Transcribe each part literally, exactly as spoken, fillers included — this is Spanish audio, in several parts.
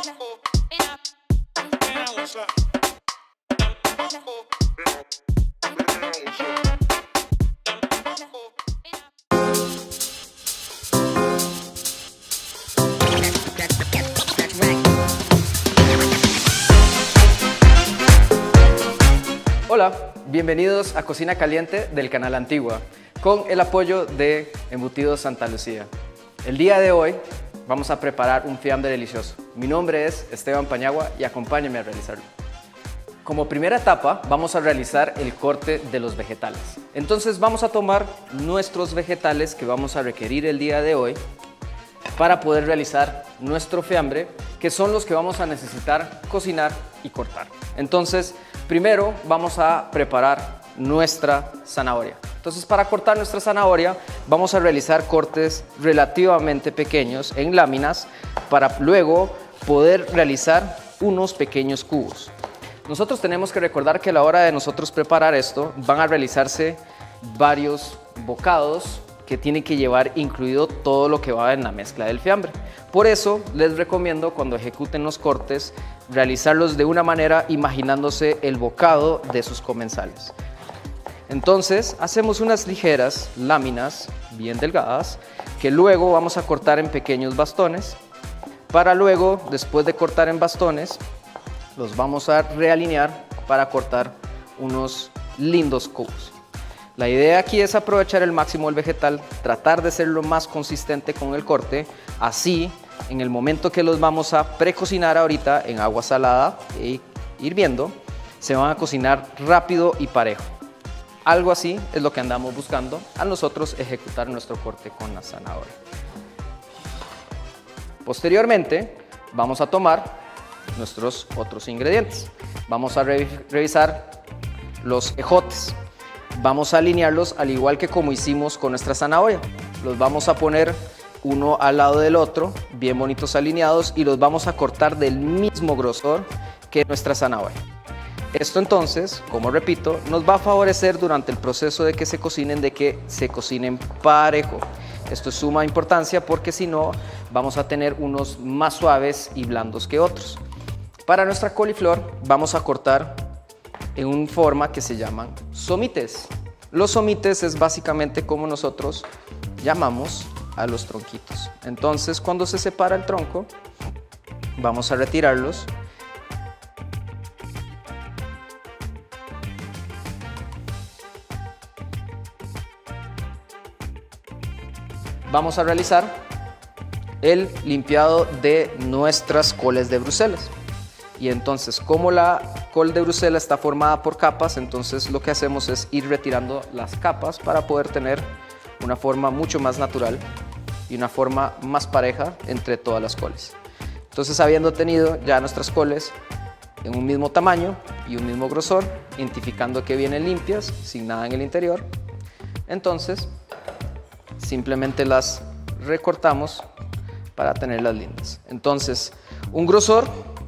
Hola, bienvenidos a Cocina Caliente del canal Antigua, con el apoyo de Embutidos Santa Lucía. El día de hoy vamos a preparar un fiambre delicioso. Mi nombre es Esteban Pañagua y acompáñenme a realizarlo. Como primera etapa vamos a realizar el corte de los vegetales. Entonces vamos a tomar nuestros vegetales que vamos a requerir el día de hoy para poder realizar nuestro fiambre, que son los que vamos a necesitar cocinar y cortar. Entonces, primero vamos a preparar nuestra zanahoria. Entonces, para cortar nuestra zanahoria vamos a realizar cortes relativamente pequeños en láminas para luego poder realizar unos pequeños cubos. Nosotros tenemos que recordar que a la hora de nosotros preparar esto van a realizarse varios bocados que tienen que llevar incluido todo lo que va en la mezcla del fiambre. Por eso les recomiendo, cuando ejecuten los cortes, realizarlos de una manera imaginándose el bocado de sus comensales. Entonces hacemos unas ligeras láminas bien delgadas que luego vamos a cortar en pequeños bastones, para luego, después de cortar en bastones, los vamos a realinear para cortar unos lindos cubos. La idea aquí es aprovechar el máximo el vegetal, tratar de ser lo más consistente con el corte, así en el momento que los vamos a precocinar ahorita en agua salada e hirviendo, se van a cocinar rápido y parejo. Algo así es lo que andamos buscando a nosotros ejecutar nuestro corte con la zanahoria. Posteriormente vamos a tomar nuestros otros ingredientes. Vamos a revisar los ejotes. Vamos a alinearlos al igual que como hicimos con nuestra zanahoria. Los vamos a poner uno al lado del otro, bien bonitos alineados, y los vamos a cortar del mismo grosor que nuestra zanahoria. Esto entonces, como repito, nos va a favorecer durante el proceso de que se cocinen, de que se cocinen parejo. Esto es suma importancia porque si no vamos a tener unos más suaves y blandos que otros. Para nuestra coliflor vamos a cortar en una forma que se llaman somites. Los somites es básicamente como nosotros llamamos a los tronquitos. Entonces, cuando se separa el tronco, vamos a retirarlos. Vamos a realizar el limpiado de nuestras coles de Bruselas. Y entonces, como la col de Bruselas está formada por capas, entonces lo que hacemos es ir retirando las capas para poder tener una forma mucho más natural y una forma más pareja entre todas las coles. Entonces, habiendo tenido ya nuestras coles en un mismo tamaño y un mismo grosor, identificando que vienen limpias, sin nada en el interior, entonces simplemente las recortamos para tenerlas lindas. Entonces, un grosor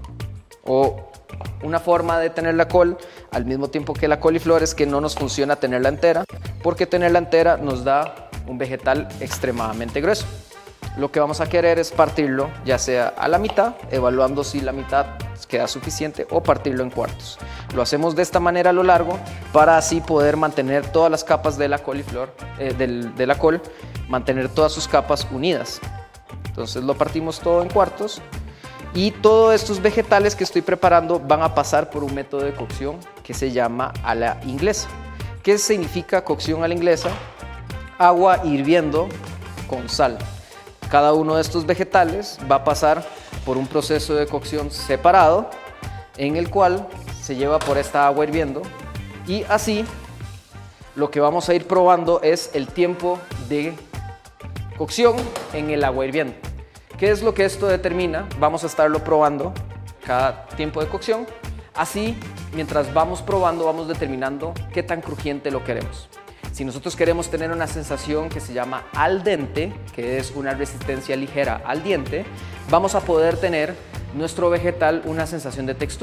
o una forma de tener la col al mismo tiempo que la coliflor es que no nos funciona tenerla entera, porque tenerla entera nos da un vegetal extremadamente grueso. Lo que vamos a querer es partirlo ya sea a la mitad, evaluando si la mitad queda suficiente, o partirlo en cuartos. Lo hacemos de esta manera a lo largo para así poder mantener todas las capas de la coliflor, eh, del, de la col, mantener todas sus capas unidas. Entonces lo partimos todo en cuartos. Y todos estos vegetales que estoy preparando van a pasar por un método de cocción que se llama a la inglesa. ¿Qué significa cocción a la inglesa? Agua hirviendo con sal. Cada uno de estos vegetales va a pasar por un proceso de cocción separado en el cual se lleva por esta agua hirviendo, y así lo que vamos a ir probando es el tiempo de cocción en el agua hirviendo. ¿Qué es lo que esto determina? Vamos a estarlo probando cada tiempo de cocción. Así, mientras vamos probando, vamos determinando qué tan crujiente lo queremos. Si nosotros queremos tener una sensación que se llama al dente, que es una resistencia ligera al diente, vamos a poder tener nuestro vegetal una sensación de textura.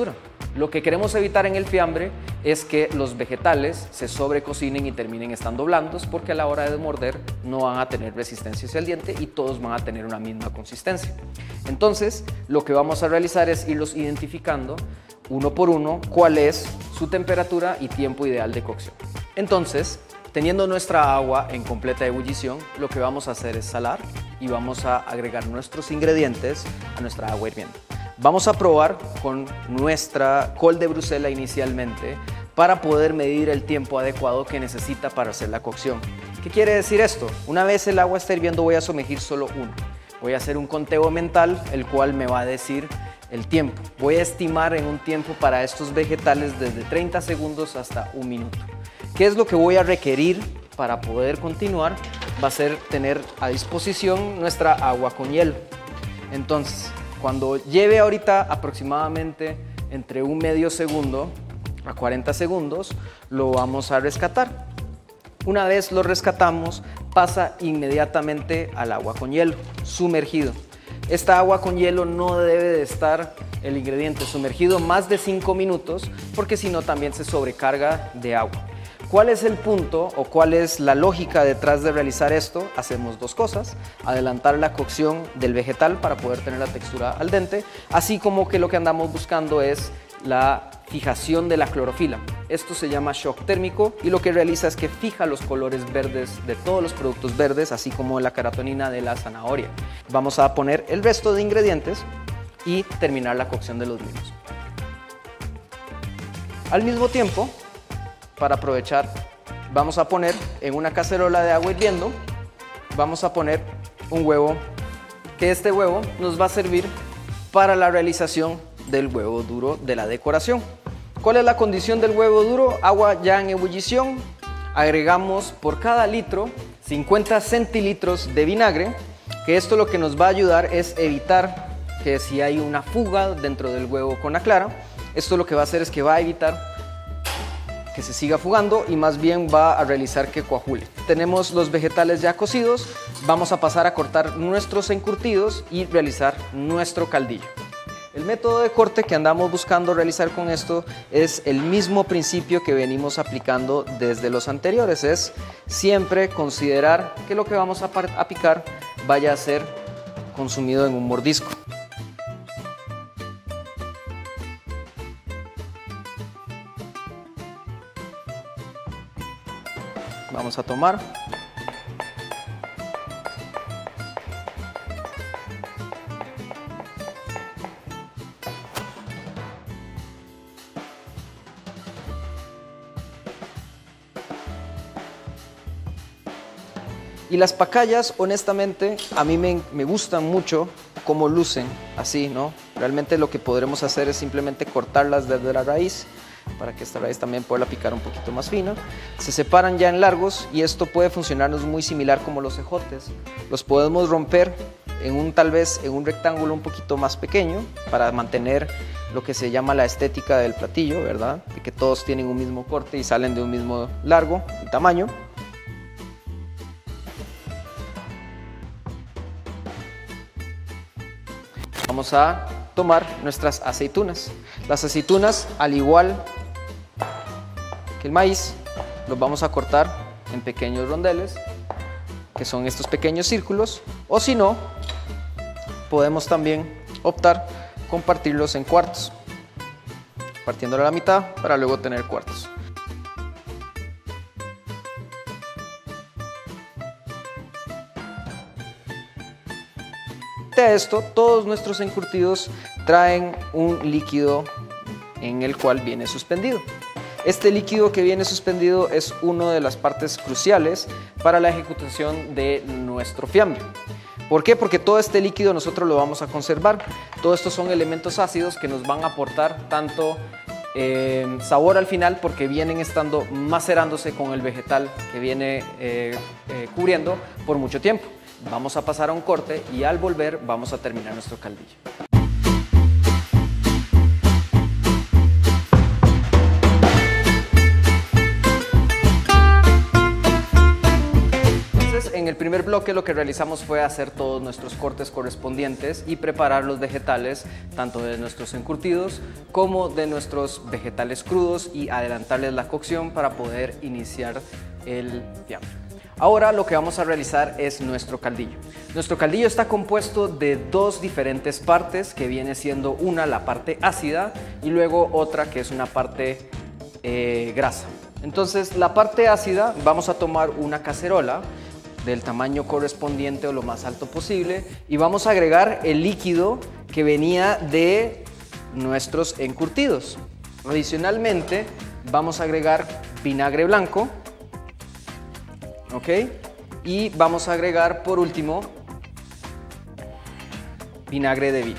Lo que queremos evitar en el fiambre es que los vegetales se sobrecocinen y terminen estando blandos, porque a la hora de morder no van a tener resistencia hacia el diente y todos van a tener una misma consistencia. Entonces, lo que vamos a realizar es irlos identificando uno por uno cuál es su temperatura y tiempo ideal de cocción. Entonces, teniendo nuestra agua en completa ebullición, lo que vamos a hacer es salar y vamos a agregar nuestros ingredientes a nuestra agua hirviendo. Vamos a probar con nuestra col de Bruselas inicialmente para poder medir el tiempo adecuado que necesita para hacer la cocción. ¿Qué quiere decir esto? Una vez el agua esté hirviendo voy a sumergir solo uno. Voy a hacer un conteo mental, el cual me va a decir el tiempo. Voy a estimar en un tiempo para estos vegetales desde treinta segundos hasta un minuto. ¿Qué es lo que voy a requerir para poder continuar? Va a ser tener a disposición nuestra agua con hielo. Entonces, cuando lleve ahorita aproximadamente entre un medio segundo a cuarenta segundos, lo vamos a rescatar. Una vez lo rescatamos, pasa inmediatamente al agua con hielo, sumergido. Esta agua con hielo no debe de estar el ingrediente sumergido más de cinco minutos, porque si no también se sobrecarga de agua. ¿Cuál es el punto o cuál es la lógica detrás de realizar esto? Hacemos dos cosas: adelantar la cocción del vegetal para poder tener la textura al dente, así como que lo que andamos buscando es la fijación de la clorofila. Esto se llama shock térmico y lo que realiza es que fija los colores verdes de todos los productos verdes, así como la caratonina de la zanahoria. Vamos a poner el resto de ingredientes y terminar la cocción de los mismos. Al mismo tiempo, para aprovechar, vamos a poner en una cacerola de agua hirviendo, vamos a poner un huevo, que este huevo nos va a servir para la realización del huevo duro de la decoración. ¿Cuál es la condición del huevo duro? Agua ya en ebullición, agregamos por cada litro cincuenta centilitros de vinagre, que esto lo que nos va a ayudar es evitar que si hay una fuga dentro del huevo con la clara, esto lo que va a hacer es que va a evitar que se siga fugando y más bien va a realizar que coagule. Tenemos los vegetales ya cocidos, vamos a pasar a cortar nuestros encurtidos y realizar nuestro caldillo. El método de corte que andamos buscando realizar con esto es el mismo principio que venimos aplicando desde los anteriores, es siempre considerar que lo que vamos a, a picar vaya a ser consumido en un mordisco. Vamos a tomar. Y las pacayas, honestamente, a mí me, me gustan mucho cómo lucen así, ¿no? Realmente lo que podremos hacer es simplemente cortarlas desde la raíz, para que esta raíz también pueda picar un poquito más fina. Se separan ya en largos y esto puede funcionarnos muy similar como los ejotes. Los podemos romper en un, tal vez en un rectángulo un poquito más pequeño para mantener lo que se llama la estética del platillo, ¿verdad? De que todos tienen un mismo corte y salen de un mismo largo y tamaño. Vamos a tomar nuestras aceitunas. Las aceitunas, al igual que el maíz, los vamos a cortar en pequeños rondeles, que son estos pequeños círculos, o si no, podemos también optar con partirlos en cuartos, partiéndolo a la mitad para luego tener cuartos. A esto, todos nuestros encurtidos traen un líquido en el cual viene suspendido. Este líquido que viene suspendido es una de las partes cruciales para la ejecución de nuestro fiambre. ¿Por qué? Porque todo este líquido nosotros lo vamos a conservar. Todos estos son elementos ácidos que nos van a aportar tanto eh, sabor al final, porque vienen estando macerándose con el vegetal que viene eh, eh, cubriendo por mucho tiempo. Vamos a pasar a un corte y al volver vamos a terminar nuestro caldillo. Entonces, en el primer bloque lo que realizamos fue hacer todos nuestros cortes correspondientes y preparar los vegetales, tanto de nuestros encurtidos como de nuestros vegetales crudos, y adelantarles la cocción para poder iniciar el fiambre. Ahora lo que vamos a realizar es nuestro caldillo. Nuestro caldillo está compuesto de dos diferentes partes, que viene siendo una la parte ácida y luego otra que es una parte eh, grasa. Entonces, la parte ácida, vamos a tomar una cacerola del tamaño correspondiente o lo más alto posible y vamos a agregar el líquido que venía de nuestros encurtidos. Adicionalmente, vamos a agregar vinagre blanco, ¿ok? Y vamos a agregar por último vinagre de vino.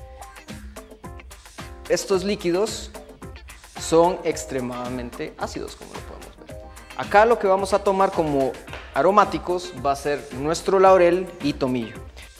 Estos líquidos son extremadamente ácidos, como lo podemos ver. Acá lo que vamos a tomar como aromáticos va a ser nuestro laurel y tomillo.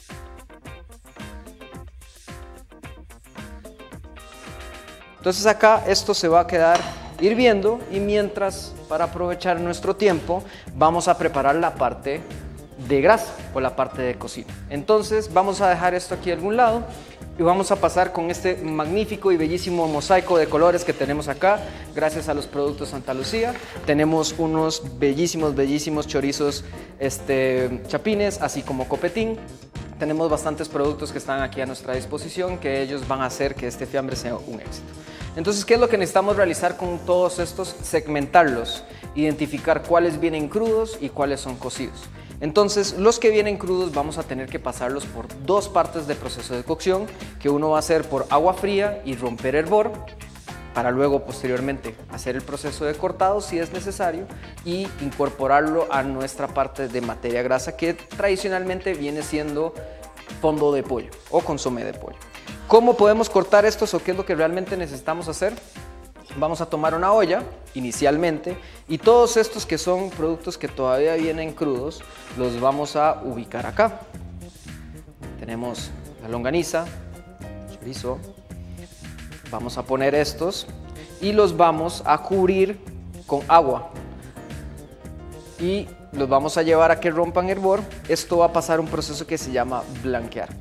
Entonces acá esto se va a quedar hirviendo, y mientras, para aprovechar nuestro tiempo, vamos a preparar la parte de grasa o la parte de cocina. Entonces vamos a dejar esto aquí a algún lado y vamos a pasar con este magnífico y bellísimo mosaico de colores que tenemos acá, gracias a los productos Santa Lucía. Tenemos unos bellísimos, bellísimos chorizos este, chapines, así como copetín. Tenemos bastantes productos que están aquí a nuestra disposición, que ellos van a hacer que este fiambre sea un éxito. Entonces, ¿qué es lo que necesitamos realizar con todos estos? Segmentarlos, identificar cuáles vienen crudos y cuáles son cocidos. Entonces, los que vienen crudos vamos a tener que pasarlos por dos partes de proceso de cocción, que uno va a ser por agua fría y romper hervor, para luego posteriormente hacer el proceso de cortado si es necesario y incorporarlo a nuestra parte de materia grasa, que tradicionalmente viene siendo fondo de pollo o consomé de pollo. ¿Cómo podemos cortar estos o qué es lo que realmente necesitamos hacer? Vamos a tomar una olla inicialmente y todos estos que son productos que todavía vienen crudos los vamos a ubicar acá. Tenemos la longaniza, chorizo. Vamos a poner estos y los vamos a cubrir con agua y los vamos a llevar a que rompan hervor. Esto va a pasar un proceso que se llama blanquear.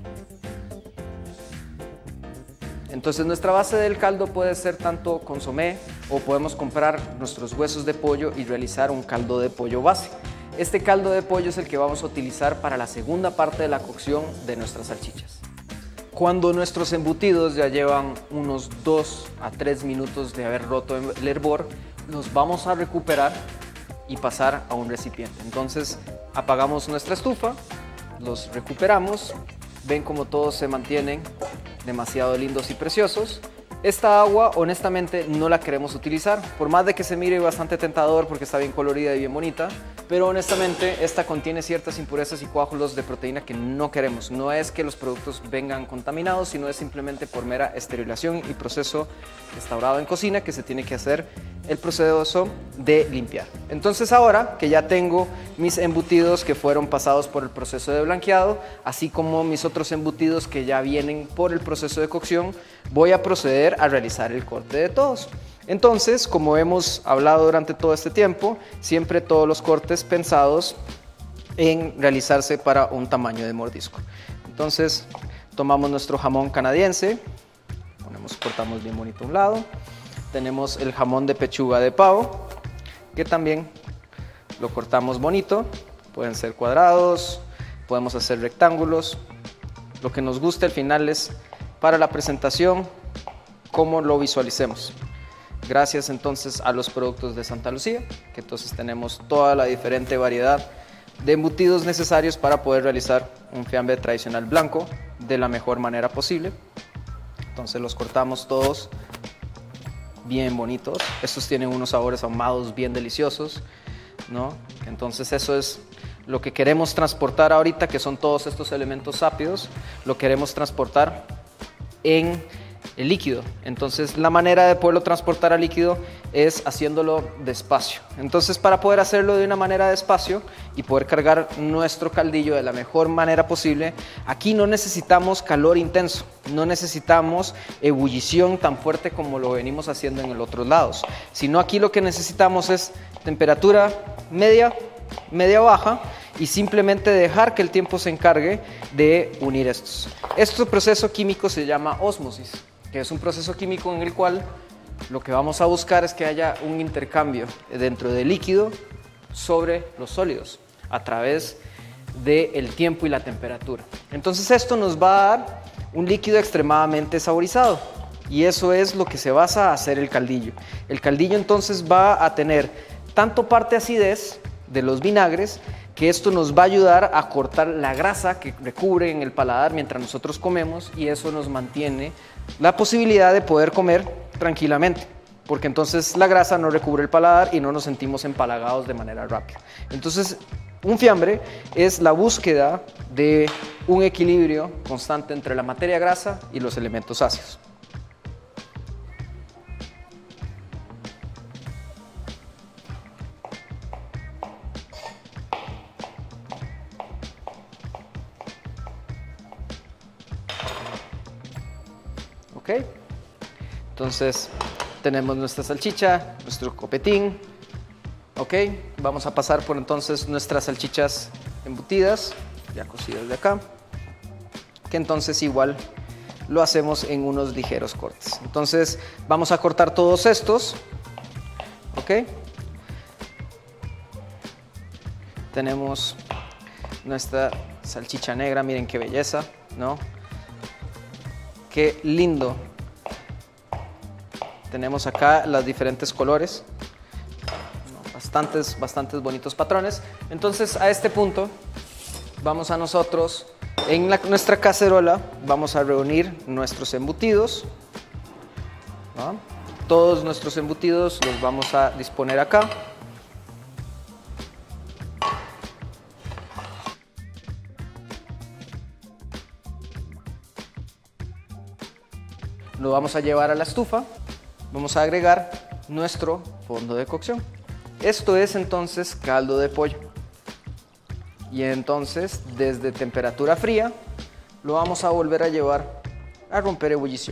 Entonces, nuestra base del caldo puede ser tanto consomé o podemos comprar nuestros huesos de pollo y realizar un caldo de pollo base. Este caldo de pollo es el que vamos a utilizar para la segunda parte de la cocción de nuestras salchichas. Cuando nuestros embutidos ya llevan unos dos a tres minutos de haber roto el hervor, los vamos a recuperar y pasar a un recipiente. Entonces, apagamos nuestra estufa, los recuperamos, ven como todos se mantienen demasiado lindos y preciosos. Esta agua honestamente no la queremos utilizar, por más de que se mire bastante tentador porque está bien colorida y bien bonita, pero honestamente esta contiene ciertas impurezas y coágulos de proteína que no queremos. No es que los productos vengan contaminados, sino es simplemente por mera esterilización y proceso restaurado en cocina que se tiene que hacer el proceso de limpiar. Entonces, ahora que ya tengo mis embutidos que fueron pasados por el proceso de blanqueado, así como mis otros embutidos que ya vienen por el proceso de cocción, voy a proceder a realizar el corte de todos. Entonces, como hemos hablado durante todo este tiempo, siempre todos los cortes pensados en realizarse para un tamaño de mordisco. Entonces, tomamos nuestro jamón canadiense, ponemos, cortamos bien bonito a un lado. Tenemos el jamón de pechuga de pavo, que también lo cortamos bonito. Pueden ser cuadrados, podemos hacer rectángulos. Lo que nos guste al final es para la presentación, cómo lo visualicemos. Gracias entonces a los productos de Santa Lucía, que entonces tenemos toda la diferente variedad de embutidos necesarios para poder realizar un fiambre tradicional blanco de la mejor manera posible. Entonces los cortamos todos bien bonitos. Estos tienen unos sabores ahumados bien deliciosos, ¿no? Entonces eso es lo que queremos transportar ahorita, que son todos estos elementos ápidos, lo queremos transportar en el líquido. Entonces la manera de poderlo transportar al líquido es haciéndolo despacio. Entonces, para poder hacerlo de una manera despacio y poder cargar nuestro caldillo de la mejor manera posible, aquí no necesitamos calor intenso, no necesitamos ebullición tan fuerte como lo venimos haciendo en los otros lados, sino aquí lo que necesitamos es temperatura media, media baja, y simplemente dejar que el tiempo se encargue de unir estos. Este proceso químico se llama ósmosis, que es un proceso químico en el cual lo que vamos a buscar es que haya un intercambio dentro del líquido sobre los sólidos a través del tiempo y la temperatura. Entonces esto nos va a dar un líquido extremadamente saborizado y eso es lo que se basa a hacer el caldillo. El caldillo entonces va a tener tanto parte acidez de los vinagres, que esto nos va a ayudar a cortar la grasa que recubre en el paladar mientras nosotros comemos, y eso nos mantiene la posibilidad de poder comer tranquilamente, porque entonces la grasa no recubre el paladar y no nos sentimos empalagados de manera rápida. Entonces, un fiambre es la búsqueda de un equilibrio constante entre la materia grasa y los elementos ácidos. Ok, entonces tenemos nuestra salchicha, nuestro copetín. Ok, vamos a pasar por entonces nuestras salchichas embutidas, ya cocidas de acá, que entonces igual lo hacemos en unos ligeros cortes. Entonces vamos a cortar todos estos. Ok, tenemos nuestra salchicha negra, miren qué belleza, ¿no? Qué lindo. Tenemos acá los diferentes colores, bastantes, bastantes bonitos patrones. Entonces a este punto vamos a nosotros, en la, nuestra cacerola, vamos a reunir nuestros embutidos, ¿no? Todos nuestros embutidos los vamos a disponer acá. Lo vamos a llevar a la estufa, vamos a agregar nuestro fondo de cocción. Esto es entonces caldo de pollo. Y entonces desde temperatura fría lo vamos a volver a llevar a romper ebullición.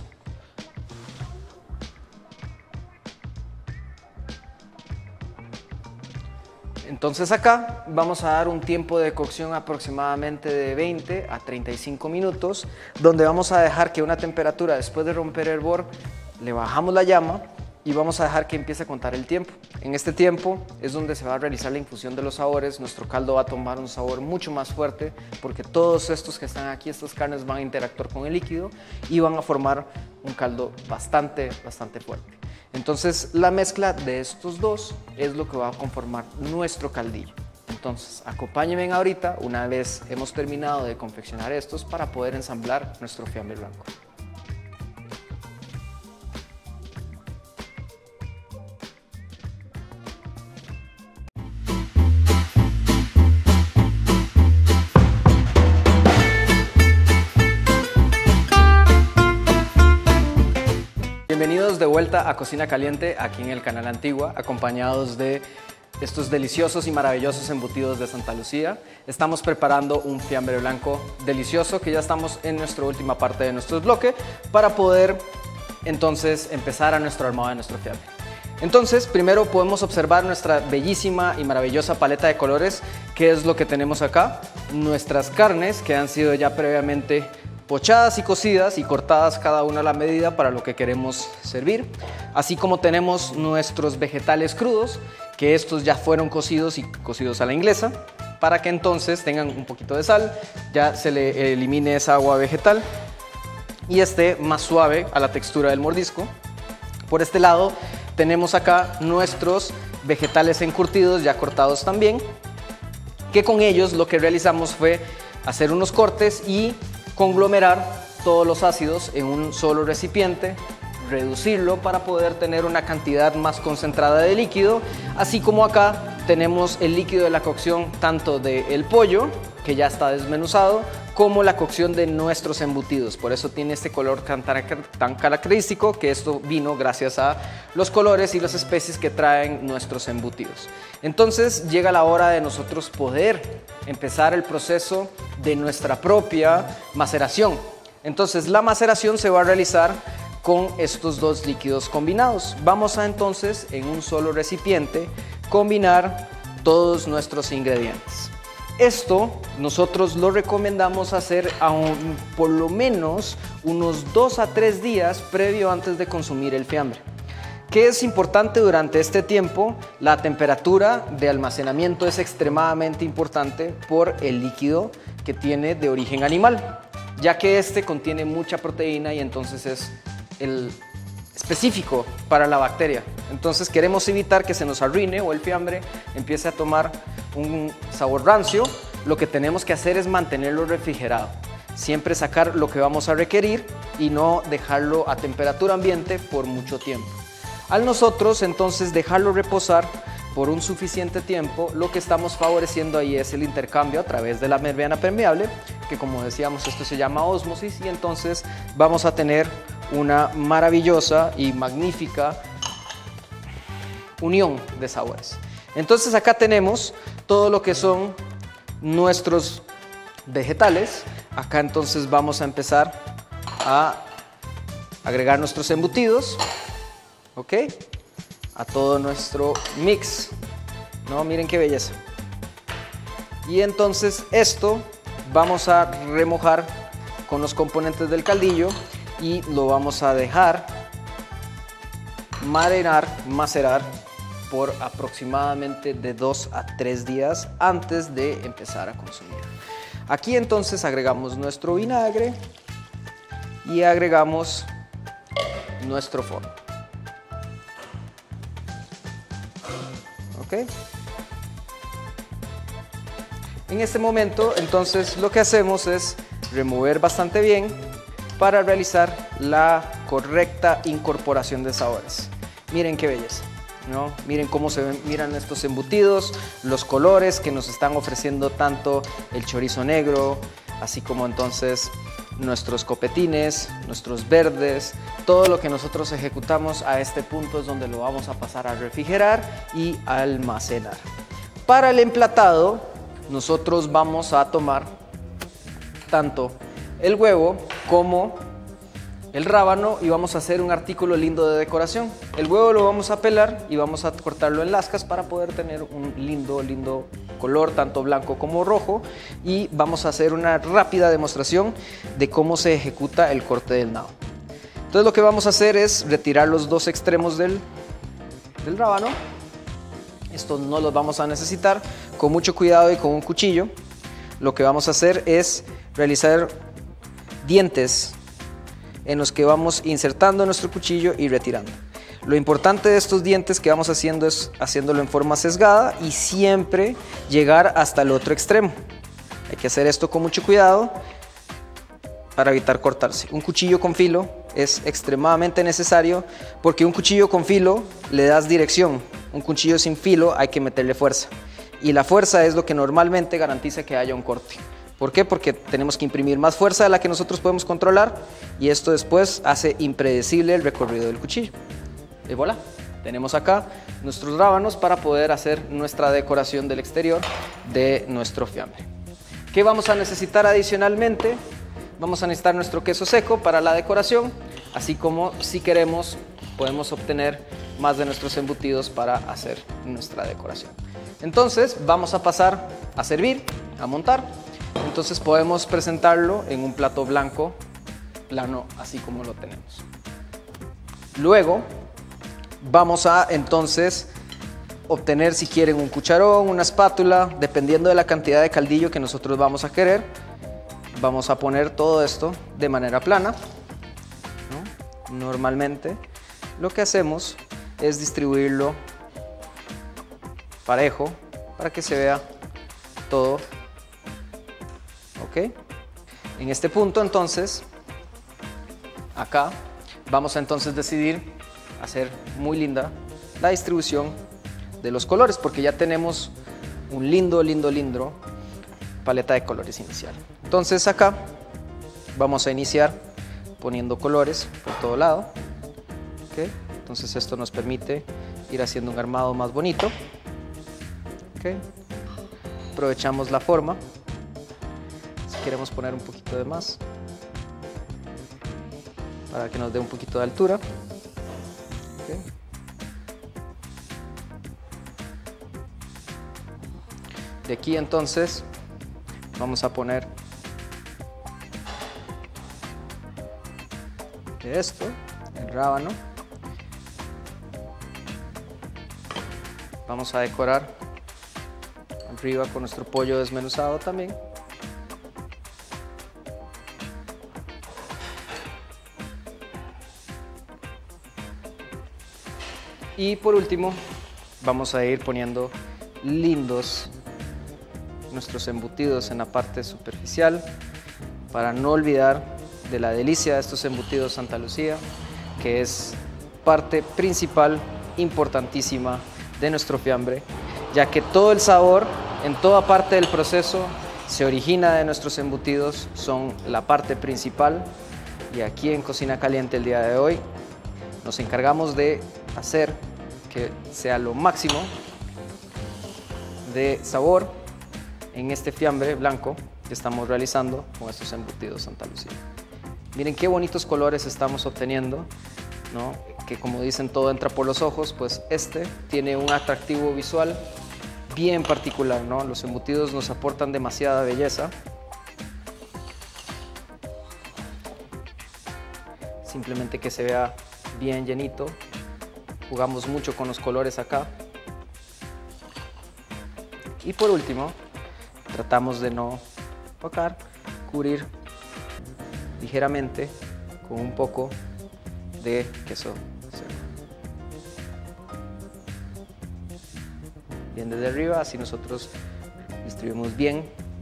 Entonces acá vamos a dar un tiempo de cocción aproximadamente de veinte a treinta y cinco minutos, donde vamos a dejar que una temperatura, después de romper el hervor, le bajamos la llama y vamos a dejar que empiece a contar el tiempo. En este tiempo es donde se va a realizar la infusión de los sabores. Nuestro caldo va a tomar un sabor mucho más fuerte porque todos estos que están aquí, estas carnes, van a interactuar con el líquido y van a formar un caldo bastante, bastante fuerte. Entonces la mezcla de estos dos es lo que va a conformar nuestro caldillo. Entonces acompáñenme ahorita, una vez hemos terminado de confeccionar estos, para poder ensamblar nuestro fiambre blanco. Bienvenidos de vuelta a Cocina Caliente, aquí en el canal Antigua, acompañados de estos deliciosos y maravillosos embutidos de Santa Lucía. Estamos preparando un fiambre blanco delicioso, que ya estamos en nuestra última parte de nuestro bloque, para poder entonces empezar a nuestro armado de nuestro fiambre. Entonces, primero podemos observar nuestra bellísima y maravillosa paleta de colores, que es lo que tenemos acá. Nuestras carnes, que han sido ya previamente pochadas y cocidas y cortadas cada una a la medida para lo que queremos servir, así como tenemos nuestros vegetales crudos, que estos ya fueron cocidos y cocidos a la inglesa, para que entonces tengan un poquito de sal, ya se le elimine esa agua vegetal y esté más suave a la textura del mordisco. Por este lado tenemos acá nuestros vegetales encurtidos ya cortados también, que con ellos lo que realizamos fue hacer unos cortes y conglomerar todos los ácidos en un solo recipiente, reducirlo para poder tener una cantidad más concentrada de líquido, así como acá tenemos el líquido de la cocción tanto del pollo, que ya está desmenuzado, como la cocción de nuestros embutidos. Por eso tiene este color tan, tan característico, que esto vino gracias a los colores y las especies que traen nuestros embutidos. Entonces llega la hora de nosotros poder empezar el proceso de nuestra propia maceración. Entonces la maceración se va a realizar con estos dos líquidos combinados. Vamos a entonces en un solo recipiente combinar todos nuestros ingredientes. Esto nosotros lo recomendamos hacer a un, por lo menos unos dos a tres días previo antes de consumir el fiambre. ¿Qué es importante durante este tiempo? La temperatura de almacenamiento es extremadamente importante por el líquido que tiene de origen animal, ya que este contiene mucha proteína y entonces es el específico para la bacteria. Entonces queremos evitar que se nos arruine o el fiambre empiece a tomar un sabor rancio. Lo que tenemos que hacer es mantenerlo refrigerado. Siempre sacar lo que vamos a requerir y no dejarlo a temperatura ambiente por mucho tiempo. Al nosotros entonces dejarlo reposar por un suficiente tiempo, lo que estamos favoreciendo ahí es el intercambio a través de la membrana permeable, que como decíamos esto se llama ósmosis, y entonces vamos a tener una maravillosa y magnífica unión de sabores. Entonces acá tenemos todo lo que son nuestros vegetales. Acá entonces vamos a empezar a agregar nuestros embutidos, ¿ok? A todo nuestro mix, ¿no? Miren qué belleza. Y entonces esto vamos a remojar con los componentes del caldillo y lo vamos a dejar marinar, macerar por aproximadamente de dos a tres días antes de empezar a consumir. Aquí entonces agregamos nuestro vinagre y agregamos nuestro fondo. ¿Ok? En este momento entonces lo que hacemos es remover bastante bien para realizar la correcta incorporación de sabores. Miren qué belleza, ¿no? Miren cómo se ven, miran estos embutidos, los colores que nos están ofreciendo tanto el chorizo negro, así como entonces nuestros copetines, nuestros verdes, todo lo que nosotros ejecutamos a este punto es donde lo vamos a pasar a refrigerar y a almacenar. Para el emplatado, nosotros vamos a tomar tanto el huevo como el rábano y vamos a hacer un artículo lindo de decoración. El huevo lo vamos a pelar y vamos a cortarlo en lascas para poder tener un lindo, lindo color, tanto blanco como rojo, y vamos a hacer una rápida demostración de cómo se ejecuta el corte del nabo. Entonces lo que vamos a hacer es retirar los dos extremos del, del rábano. Estos no los vamos a necesitar. Con mucho cuidado y con un cuchillo, lo que vamos a hacer es realizar dientes en los que vamos insertando nuestro cuchillo y retirando. Lo importante de estos dientes que vamos haciendo es haciéndolo en forma sesgada y siempre llegar hasta el otro extremo. Hay que hacer esto con mucho cuidado para evitar cortarse. Un cuchillo con filo es extremadamente necesario porque un cuchillo con filo le das dirección. Un cuchillo sin filo hay que meterle fuerza. Y la fuerza es lo que normalmente garantiza que haya un corte. ¿Por qué? Porque tenemos que imprimir más fuerza de la que nosotros podemos controlar y esto después hace impredecible el recorrido del cuchillo. Y voilà, tenemos acá nuestros rábanos para poder hacer nuestra decoración del exterior de nuestro fiambre. ¿Qué vamos a necesitar adicionalmente? Vamos a necesitar nuestro queso seco para la decoración, así como si queremos podemos obtener más de nuestros embutidos para hacer nuestra decoración. Entonces vamos a pasar a servir, a montar. Entonces podemos presentarlo en un plato blanco, plano, así como lo tenemos. Luego vamos a entonces obtener, si quieren, un cucharón, una espátula, dependiendo de la cantidad de caldillo que nosotros vamos a querer. Vamos a poner todo esto de manera plana, ¿no? Normalmente lo que hacemos es distribuirlo parejo para que se vea todo. ¿Ok? En este punto entonces, acá vamos a entonces decidir hacer muy linda la distribución de los colores porque ya tenemos un lindo, lindo, lindo paleta de colores inicial. Entonces acá vamos a iniciar poniendo colores por todo lado. ¿Okay? Entonces esto nos permite ir haciendo un armado más bonito. ¿Okay? Aprovechamos la forma. Si queremos poner un poquito de más para que nos dé un poquito de altura. ¿Okay? De aquí entonces vamos a poner de esto, el rábano. Vamos a decorar arriba con nuestro pollo desmenuzado también. Y por último, vamos a ir poniendo lindos nuestros embutidos en la parte superficial para no olvidar de la delicia de estos embutidos Santa Lucía, que es parte principal, importantísima de nuestro fiambre, ya que todo el sabor en toda parte del proceso se origina de nuestros embutidos, son la parte principal, y aquí en Cocina Caliente el día de hoy nos encargamos de hacer que sea lo máximo de sabor en este fiambre blanco que estamos realizando con estos embutidos Santa Lucía. Miren qué bonitos colores estamos obteniendo, ¿no? Que como dicen, todo entra por los ojos, pues este tiene un atractivo visual bien particular, ¿no? Los embutidos nos aportan demasiada belleza. Simplemente que se vea bien llenito. Jugamos mucho con los colores acá. Y por último, tratamos de no tocar, cubrir ligeramente con un poco de queso seco. Bien desde arriba, así nosotros distribuimos bien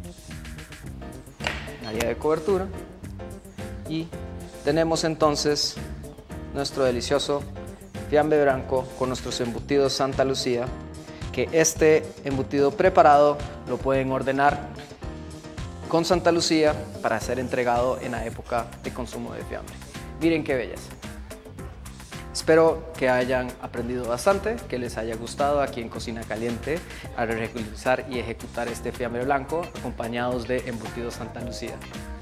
el área de cobertura. Y tenemos entonces nuestro delicioso fiambre blanco con nuestros embutidos Santa Lucía, que este embutido preparado lo pueden ordenar con Santa Lucía para ser entregado en la época de consumo de fiambre. Miren qué belleza. Espero que hayan aprendido bastante, que les haya gustado aquí en Cocina Caliente al realizar y ejecutar este fiambre blanco acompañados de embutidos Santa Lucía.